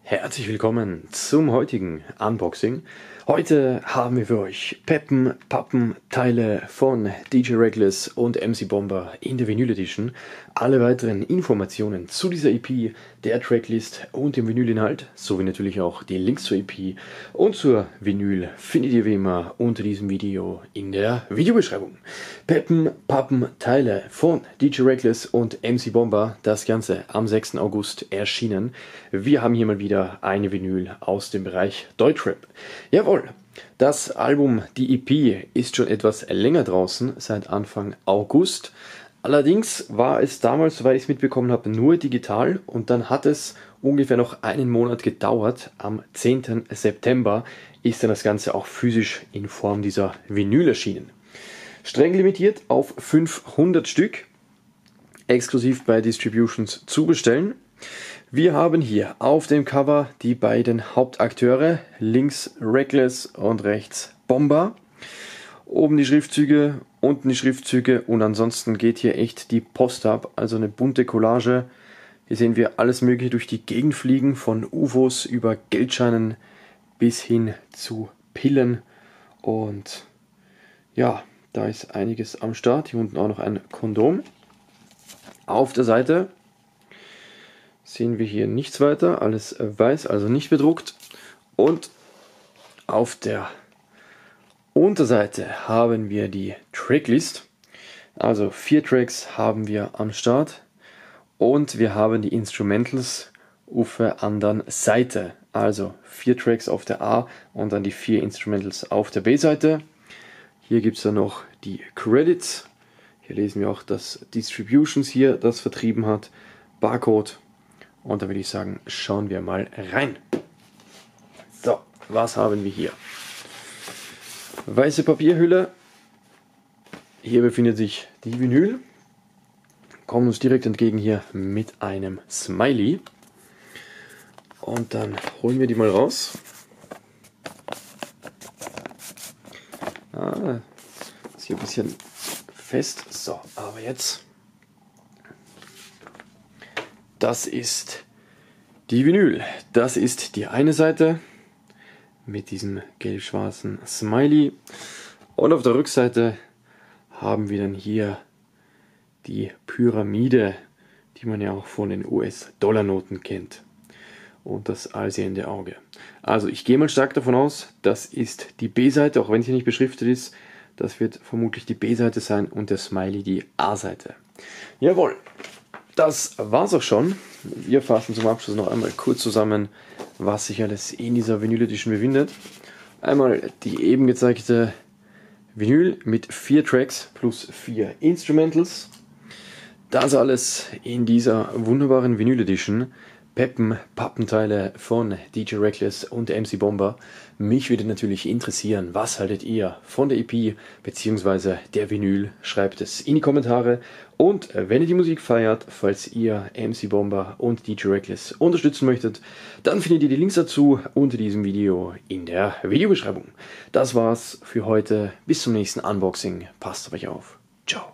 Herzlich willkommen zum heutigen Unboxing. Heute haben wir für euch Peppen, Pappen, Teile von DJ Reckless und MC Bomber in der Vinyl Edition. Alle weiteren Informationen zu dieser EP, der Tracklist und dem Vinylinhalt, sowie natürlich auch die Links zur EP und zur Vinyl findet ihr wie immer unter diesem Video in der Videobeschreibung. Peppen, Pappen, Teile von DJ Reckless und MC Bomber, das Ganze am 6. August erschienen. Wir haben hier mal wieder eine Vinyl aus dem Bereich Deutschrap. Jawohl, das Album, die EP, ist schon etwas länger draußen, seit Anfang August. Allerdings war es damals, soweit ich es mitbekommen habe, nur digital und dann hat es ungefähr noch einen Monat gedauert. Am 10. September ist dann das Ganze auch physisch in Form dieser Vinyl erschienen. Streng limitiert auf 500 Stück, exklusiv bei Distributions zu bestellen. Wir haben hier auf dem Cover die beiden Hauptakteure, links Reckless und rechts Bomber. Oben die Schriftzüge, unten die Schriftzüge und ansonsten geht hier echt die Post ab, also eine bunte Collage. Hier sehen wir alles mögliche durch die Gegend fliegen, von UFOs über Geldscheinen bis hin zu Pillen. Und ja, da ist einiges am Start. Hier unten auch noch ein Kondom. Auf der Seite sehen wir hier nichts weiter, alles weiß, also nicht bedruckt. Und auf der Unterseite haben wir die Tracklist. Also 4 Tracks haben wir am Start. Und wir haben die Instrumentals auf der anderen Seite. Also 4 Tracks auf der A und dann die 4 Instrumentals auf der B-Seite. Hier gibt es dann noch die Credits. Hier lesen wir auch, dass Distributions hier das vertrieben hat. Barcode. Und da würde ich sagen, schauen wir mal rein. So, was haben wir hier? Weiße Papierhülle. Hier befindet sich die Vinyl. Kommen uns direkt entgegen hier mit einem Smiley. Und dann holen wir die mal raus. Ist hier ein bisschen fest. So, aber jetzt. Das ist die Vinyl. Das ist die eine Seite mit diesem gelb-schwarzen Smiley. Und auf der Rückseite haben wir dann hier die Pyramide, die man ja auch von den US-Dollar-Noten kennt. Und das allsehende Auge. Also ich gehe mal stark davon aus, das ist die B-Seite, auch wenn sie nicht beschriftet ist. Das wird vermutlich die B-Seite sein und der Smiley die A-Seite. Jawohl. Das war's auch schon. Wir fassen zum Abschluss noch einmal kurz zusammen, was sich alles in dieser Vinyl Edition befindet. Einmal die eben gezeigte Vinyl mit 4 Tracks plus 4 Instrumentals. Das alles in dieser wunderbaren Vinyl Edition. Peppen, Pappenteile von DJ Reckless und MC Bomber. Mich würde natürlich interessieren, was haltet ihr von der EP bzw. der Vinyl? Schreibt es in die Kommentare. Und wenn ihr die Musik feiert, falls ihr MC Bomber und DJ Reckless unterstützen möchtet, dann findet ihr die Links dazu unter diesem Video in der Videobeschreibung. Das war's für heute. Bis zum nächsten Unboxing. Passt auf euch auf. Ciao.